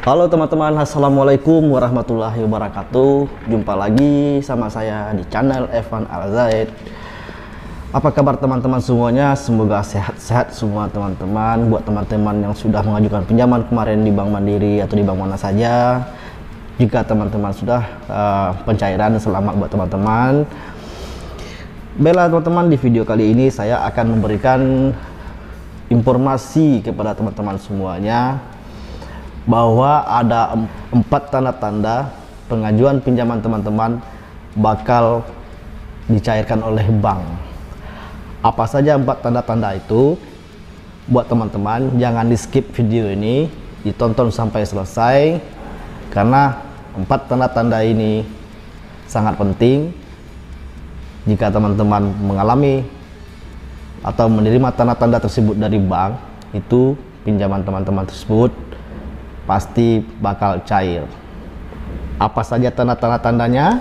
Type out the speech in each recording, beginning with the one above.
Halo teman-teman, assalamualaikum warahmatullahi wabarakatuh. Jumpa lagi sama saya di channel Evan Al-Zaid. Apa kabar teman-teman semuanya? Semoga sehat-sehat semua teman-teman. Buat teman-teman yang sudah mengajukan pinjaman kemarin di Bank Mandiri atau di bank mana saja, jika teman-teman sudah pencairan, selamat buat teman-teman. Baiklah teman-teman, di video kali ini saya akan memberikan informasi kepada teman-teman semuanya bahwa ada 4 tanda-tanda pengajuan pinjaman teman-teman bakal dicairkan oleh bank. Apa saja 4 tanda-tanda itu? Buat teman-teman jangan di skip video ini, ditonton sampai selesai, karena 4 tanda-tanda ini sangat penting. Jika teman-teman mengalami atau menerima tanda-tanda tersebut dari bank, itu pinjaman teman-teman tersebut pasti bakal cair. Apa saja tanda-tandanya?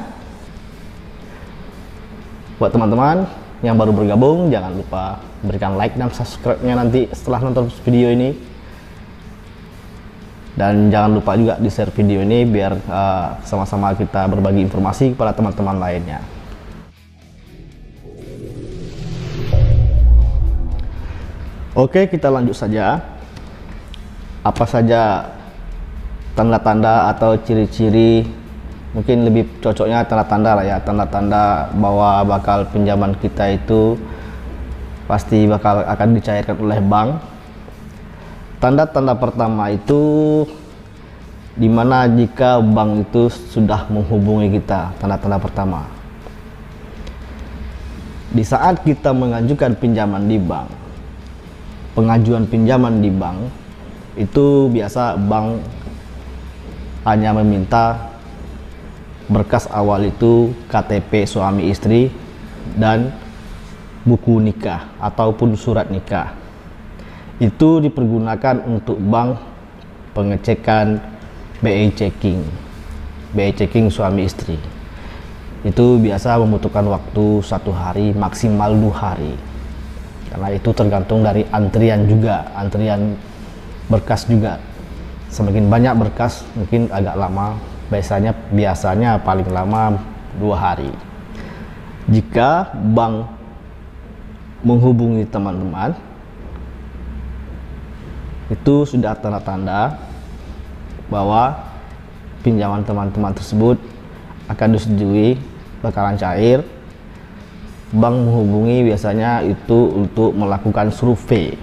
Buat teman-teman yang baru bergabung, jangan lupa berikan like dan subscribe-nya nanti setelah nonton video ini. Dan jangan lupa juga di share video ini biar sama-sama kita berbagi informasi kepada teman-teman lainnya. Oke, kita lanjut saja. Apa saja tanda-tanda atau ciri-ciri, mungkin lebih cocoknya tanda-tanda lah ya, tanda-tanda bahwa bakal pinjaman kita itu pasti akan dicairkan oleh bank. Tanda-tanda pertama itu dimana jika bank itu sudah menghubungi kita. Tanda-tanda pertama, di saat kita mengajukan pinjaman di bank, pengajuan pinjaman di bank itu biasa bank hanya meminta berkas awal itu KTP suami istri dan buku nikah ataupun surat nikah. Itu dipergunakan untuk bank pengecekan BI checking suami istri. Itu biasa membutuhkan waktu 1 hari maksimal 2 hari, karena itu tergantung dari antrian juga, antrian berkas juga. Semakin banyak berkas mungkin agak lama, biasanya paling lama 2 hari. Jika bank menghubungi teman-teman, itu sudah tanda-tanda bahwa pinjaman teman-teman tersebut akan disetujui, bakalan cair. Bank menghubungi biasanya itu untuk melakukan survei.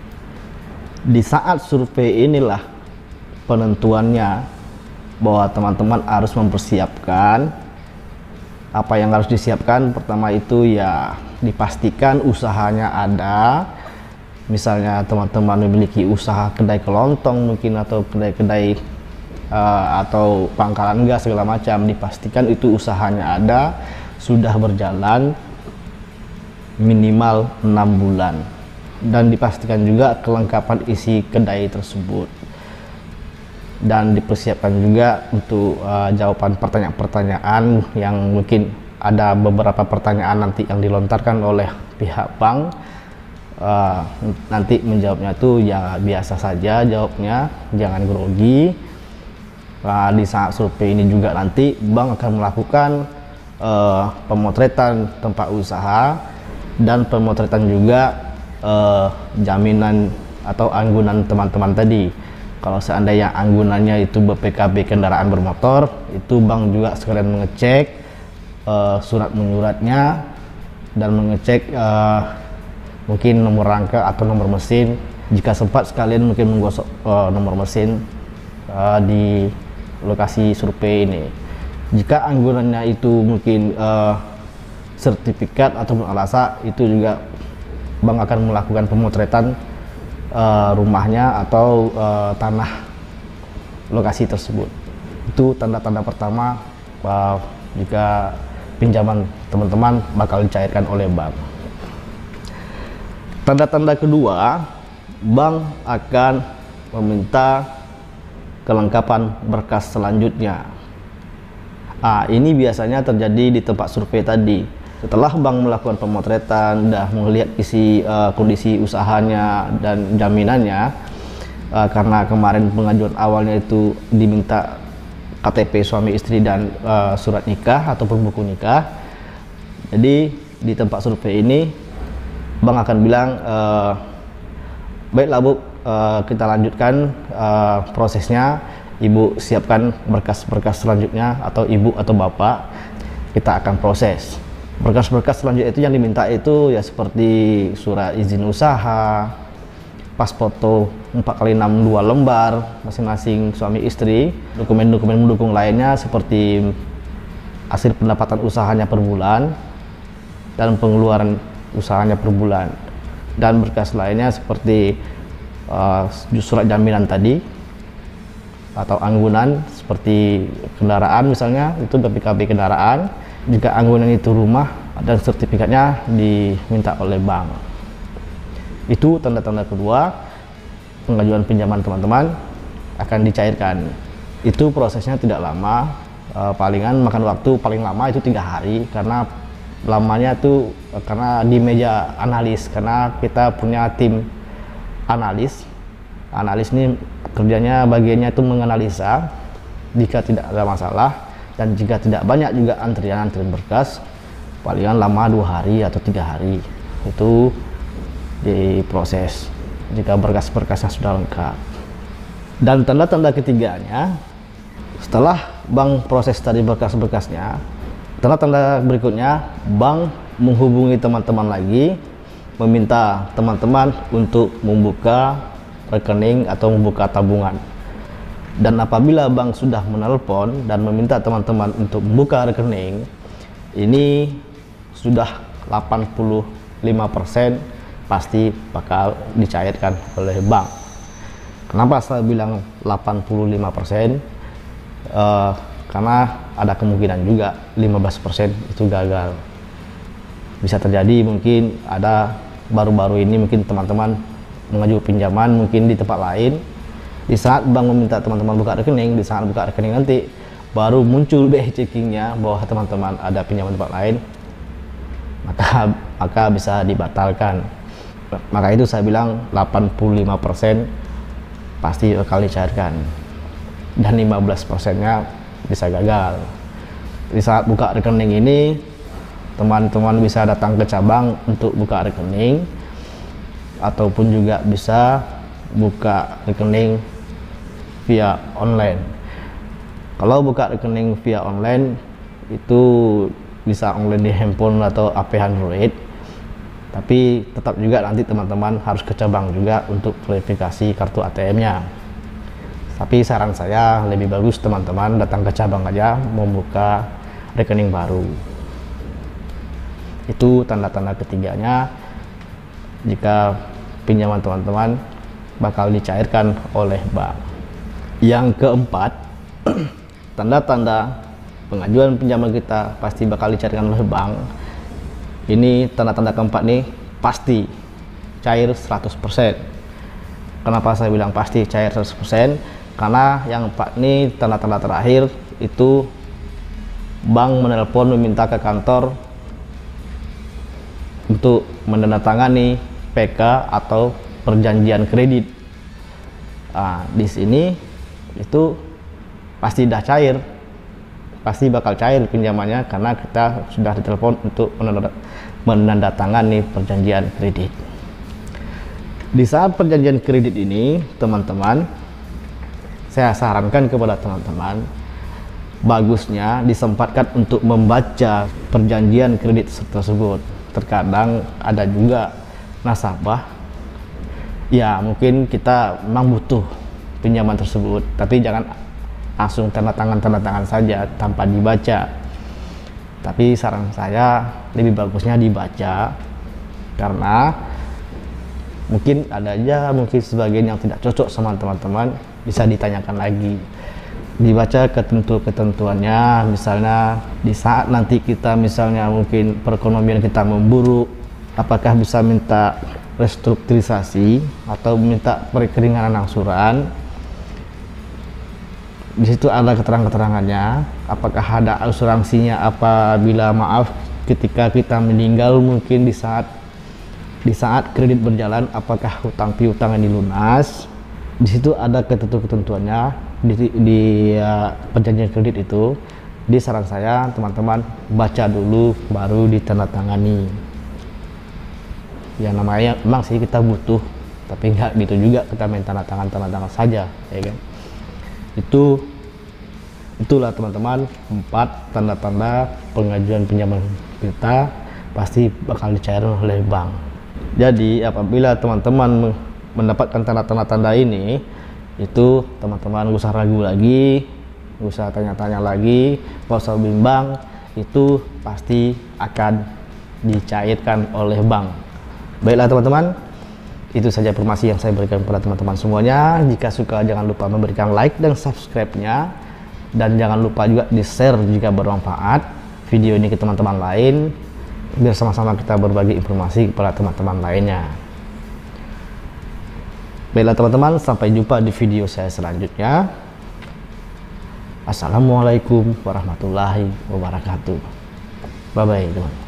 Di saat survei inilah penentuannya bahwa teman-teman harus mempersiapkan. Apa yang harus disiapkan? Pertama itu ya dipastikan usahanya ada. Misalnya teman-teman memiliki usaha kedai kelontong mungkin, atau kedai-kedai atau pangkalan gas segala macam, dipastikan itu usahanya ada, sudah berjalan minimal 6 bulan, dan dipastikan juga kelengkapan isi kedai tersebut. Dan dipersiapkan juga untuk jawaban pertanyaan-pertanyaan yang mungkin ada beberapa pertanyaan nanti yang dilontarkan oleh pihak bank. Nanti menjawabnya tuh ya biasa saja jawabnya, jangan grogi. Di saat survei ini juga nanti bank akan melakukan pemotretan tempat usaha dan pemotretan juga jaminan atau anggunan teman-teman tadi. Kalau seandainya anggunannya itu BPKB kendaraan bermotor, itu bank juga sekalian mengecek surat menyuratnya dan mengecek mungkin nomor rangka atau nomor mesin. Jika sempat sekalian mungkin menggosok nomor mesin di lokasi survei ini. Jika anggunannya itu mungkin sertifikat atau alasa, itu juga bank akan melakukan pemotretan rumahnya atau tanah lokasi tersebut. Itu tanda-tanda pertama jika pinjaman teman-teman bakal dicairkan oleh bank. Tanda-tanda kedua, bank akan meminta kelengkapan berkas selanjutnya. Ini biasanya terjadi di tempat survei tadi. Setelah bank melakukan pemotretan, udah melihat isi kondisi usahanya dan jaminannya, karena kemarin pengajuan awalnya itu diminta KTP suami istri dan surat nikah ataupun buku nikah. Jadi di tempat survei ini Bang akan bilang, baiklah Bu, kita lanjutkan prosesnya. Ibu siapkan berkas-berkas selanjutnya, atau ibu atau bapak, kita akan proses. Berkas-berkas selanjutnya itu yang diminta itu ya seperti surat izin usaha, pas foto 4x6 2 lembar masing-masing suami istri, dokumen-dokumen mendukung lainnya seperti hasil pendapatan usahanya per bulan dan pengeluaran usahanya per bulan, dan berkas lainnya seperti surat jaminan tadi atau anggunan seperti kendaraan, misalnya itu BPKB kendaraan. Jika anggunan itu rumah dan sertifikatnya diminta oleh bank. Itu tanda-tanda kedua pengajuan pinjaman teman-teman akan dicairkan. Itu prosesnya tidak lama, palingan makan waktu paling lama itu 3 hari, karena lamanya itu karena di meja analis, karena kita punya tim analis. Analis ini kerjanya bagiannya itu menganalisa jika tidak ada masalah, dan jika tidak banyak juga antrian berkas, palingan lama 2 hari atau 3 hari itu diproses jika berkas-berkasnya sudah lengkap. Dan tanda-tanda ketiganya, setelah Bank proses tadi berkas-berkasnya, tanda-tanda berikutnya Bank menghubungi teman-teman lagi, meminta teman-teman untuk membuka rekening atau membuka tabungan. Dan apabila Bank sudah menelpon dan meminta teman-teman untuk membuka rekening, ini sudah 85% pasti bakal dicairkan oleh bank. Kenapa saya bilang 85%? Karena ada kemungkinan juga 15% itu gagal. Bisa terjadi, mungkin ada baru-baru ini mungkin teman-teman mengajukan pinjaman mungkin di tempat lain. Di saat bank meminta teman-teman buka rekening, di saat buka rekening nanti baru muncul BI checkingnya bahwa teman-teman ada pinjaman tempat lain, maka bisa dibatalkan. Maka itu saya bilang 85% pasti bakal dicairkan, dan 15%-nya bisa gagal. Di saat buka rekening ini, teman-teman bisa datang ke cabang untuk buka rekening, ataupun juga bisa buka rekening via online. Kalau buka rekening via online itu bisa online di handphone atau HP Android, tapi tetap juga nanti teman-teman harus ke cabang juga untuk verifikasi kartu ATM-nya. Tapi saran saya lebih bagus teman-teman datang ke cabang aja membuka rekening baru. Itu tanda-tanda ketiganya jika pinjaman teman-teman bakal dicairkan oleh bank. Yang keempat, tanda-tanda pengajuan pinjaman kita pasti bakal dicairkan oleh bank. Ini tanda-tanda keempat nih pasti cair 100%. Kenapa saya bilang pasti cair 100%? Karena yang empat nih tanda-tanda terakhir itu bank menelpon meminta ke kantor untuk menandatangani PK atau perjanjian kredit. Nah, di sini itu pasti dah cair, pasti bakal cair pinjamannya karena kita sudah ditelepon untuk menandatangani perjanjian kredit. Di saat perjanjian kredit ini, teman-teman, saya sarankan kepada teman-teman bagusnya disempatkan untuk membaca perjanjian kredit tersebut. Terkadang ada juga nasabah, ya mungkin kita memang butuh pinjaman tersebut, tapi jangan langsung tanda tangan saja tanpa dibaca. Tapi saran saya lebih bagusnya dibaca, karena mungkin ada aja mungkin sebagian yang tidak cocok sama teman-teman, bisa ditanyakan lagi, dibaca ketentuannya. Misalnya di saat nanti kita misalnya mungkin perekonomian kita memburuk, apakah bisa minta restrukturisasi atau minta keringanan angsuran. Di situ ada keterangannya, apakah ada asuransinya apabila maaf ketika kita meninggal, mungkin di saat kredit berjalan, apakah hutang piutang ini lunas. Di situ ada ketentuannya di perjanjian kredit itu. Di saran saya teman-teman baca dulu baru ditandatangani. Ya namanya emang sih kita butuh, tapi nggak gitu juga kita main tanda tangan saja, ya kan. Itulah teman-teman 4 tanda-tanda pengajuan pinjaman kita pasti bakal dicairkan oleh bank. Jadi apabila teman-teman mendapatkan tanda-tanda ini, itu teman-teman gak usah ragu lagi, gak usah tanya-tanya lagi, gak usah bimbang, itu pasti akan dicairkan oleh bank. Baiklah teman-teman, itu saja informasi yang saya berikan kepada teman-teman semuanya. Jika suka jangan lupa memberikan like dan subscribe-nya, dan jangan lupa juga di-share jika bermanfaat video ini ke teman-teman lain, biar sama-sama kita berbagi informasi kepada teman-teman lainnya. Baiklah teman-teman, sampai jumpa di video saya selanjutnya. Assalamualaikum warahmatullahi wabarakatuh. Bye bye teman.